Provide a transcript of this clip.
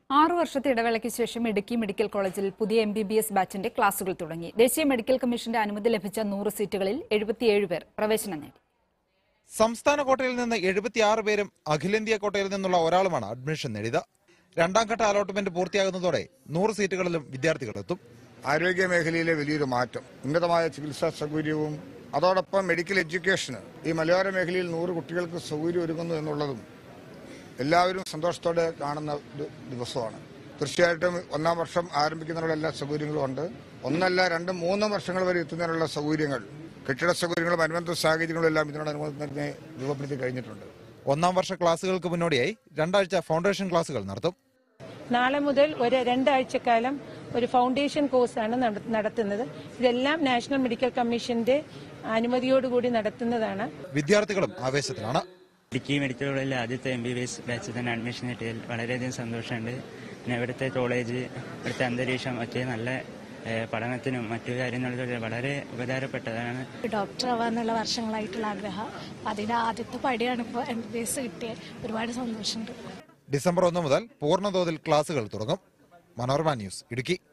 6 വർഷത്തെ ഇടവേളയ്ക്ക് ശേഷം ഇടുക്കി മെഡിക്കൽ കോളേജിൽ പുതിയ MBBS ബാച്ചിന്റെ ക്ലാസുകൾ തുടങ്ങി. ദേശീയ മെഡിക്കൽ കമ്മീഷന്റെ അനുമതി ലഭിച്ച 100 സീറ്റുകളിൽ 77 പേർ പ്രവേശനം നേടി. സംസ്ഥാന കോട്ടയിൽ നിന്ന് 76 പേരും അഖിലേന്ത്യാ കോട്ടയിൽ നിന്നുള്ള ഒരാളുമാണ് അഡ്മിഷൻ നേടിയത്. രണ്ടാം ഘട്ട അലോട്ട്മെന്റ് പൂർത്തിയാകുന്നതോടെ 100 സീറ്റുകളിലും വിദ്യാർത്ഥികളെത്തും. ആരോഗ്യ മേഖലയിലെ വലിയൊരു മാറ്റം, ഉന്നതമായ ചികിത്സാ സൗകര്യവും അതോടൊപ്പം മെഡിക്കൽ എഡ്യൂക്കേഷന് ഈ മലയോര മേഖലയിൽ 100 കുട്ടികൾക്ക് സൗകര്യം ഒരുങ്ങുന്നു എന്നുള്ളതും എല്ലാവരും സന്തോഷത്തോടെ കാണുന്ന ഒരു ദിവസമാണ്. തീർച്ചയായിട്ടും ഒന്നാം വർഷം ആരംഭിക്കുന്നതിനുള്ള എല്ലാ സൗകര്യങ്ങളും ഉണ്ട്. ഒന്നല്ല 2-3 വർഷങ്ങൾ വരെ എത്തുന്നതിനുള്ള സൗകര്യങ്ങൾ, കെട്ടിട സൗകര്യങ്ങളും അനുബന്ധ സാഹചര്യങ്ങളും എല്ലാം ഇതിനോടനുബന്ധിച്ച് രൂപപ്പെടുത്തി കഴിഞ്ഞിട്ടുണ്ട്. ഒന്നാം വർഷ ക്ലാസുകൾക്ക് മുന്നോടിയായി 2 ആഴ്ച ഫൗണ്ടേഷൻ ക്ലാസുകൾ നടത്തും. നാളെ മുതൽ ഒരു 2 ആഴ്ചക്കാലം ഒരു ഫൗണ്ടേഷൻ കോഴ്സാണ് നടത്തുന്നത്. ഇതെല്ലാം നാഷണൽ മെഡിക്കൽ കമ്മീഷന്റെ അനുമതിയോടുകൂടി നടത്തുന്നതാണ്. വിദ്യാർത്ഥികളും ആവേശത്തിലാണ്. ഇടുക്കി മെഡിക്കൽ കോളേജിലെ ആദ്യത്തെ MBBS ബാച്ചിൽ തന്നെ അഡ്മിഷൻ കിട്ടിയതിൽ വളരെയധികം സന്തോഷമുണ്ട്. പിന്നെ ഇവിടുത്തെ കോളേജ്, ഇവിടുത്തെ അന്തരീക്ഷം ഒക്കെ നല്ല പഠനത്തിനും മറ്റു കാര്യങ്ങളിലൊക്കെ വളരെ ഉപകാരപ്പെട്ടതാണ്. ഡോക്ടർ ആവാന്നുള്ള വർഷങ്ങളായിട്ടുള്ള ആഗ്രഹം, അതിന്റെ ആദ്യത്തെ പടിയാണ് ഇപ്പോൾ MBBS കിട്ടിയത്. ഒരുപാട് സന്തോഷമുണ്ട്. ഡിസംബർ 1 മുതൽ പൂർണ്ണതോതിൽ ക്ലാസുകൾ തുടങ്ങും. മനോരമ ന്യൂസ്, ഇടുക്കി.